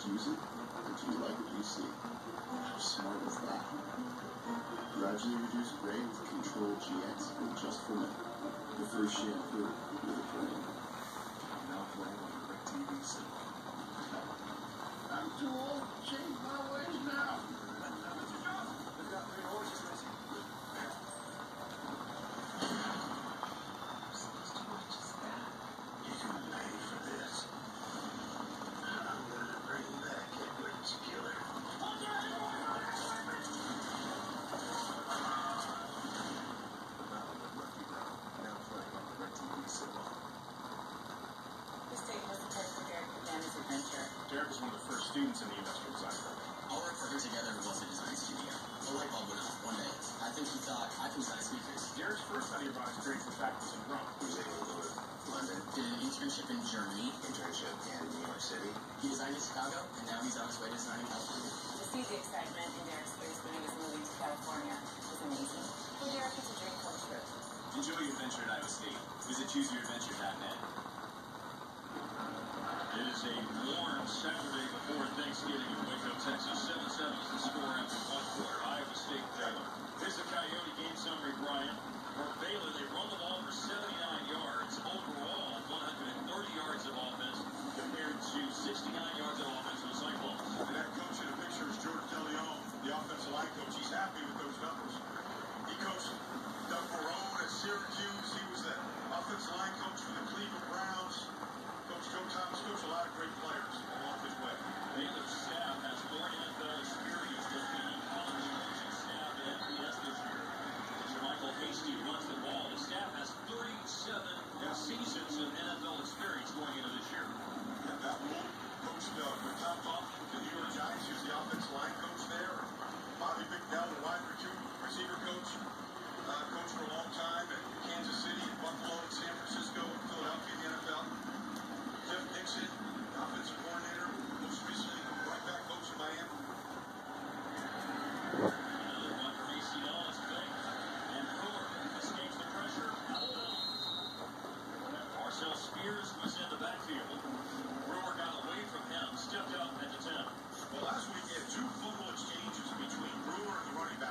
use it, or do you like what you see? How smart is that? Gradually reduce gray with Control GX and Just for Men. The first shampoo with a brain. Now playing on DirecTV Cinema. I'm too old to change my ways now. They've got 3 horses missing. Derek was one of the first students in the industrial design program. I'll work for her together with Wesley Design Studio. A light bulb went off one day. I think he thought I can design speakers. Derek's first study abroad experience, in fact, was in Rome. He was able to go to London. Did an internship in Germany. Internship in New York City. He designed in Chicago, and now he's on his way to designing California. To see the excitement in Derek's face when he was moving to California was amazing. For Derek, it's a dream come true. Enjoy your adventure at Iowa State. Visit ChooseYourAdventure.net. It is a warm Saturday before Thanksgiving in Waco, Texas. 7-7 is the score after 1 quarter. Iowa State Baylor. Here's the Coyote game summary, Brian. For Baylor, they run the ball for 79 yards. Overall, 130 yards of offense compared to 69 yards of offense for the Cyclones. And that coach in the picture is George DeLeon, the offensive line coach. He's happy with those numbers. He coached Doug Marrone at Syracuse. He was the offensive line coach for the Cleveland Browns. Coach Joe Thomas coached a lot of great players along his way. Baylor's staff has more NFL experience than the college coaching staff at FBS this year. Michael Hasty runs the ball. The staff has 37 seasons of NFL experience going into this year. And that will coach with Tom Coughlin with the New York Giants. He was the offensive line coach there. Bobby McDowell, the wide receiver coach. Coached for a long time at Kansas City, Buffalo, and San Francisco, and Philadelphia in the NFL. Jeff Nixon, offensive coordinator, most recently right back coach in Miami. Another one from ACL is big. And Brewer escapes the pressure. Marcel Spears was in the backfield. Brewer got away from him, stepped up at the 10. Well, last week he had 2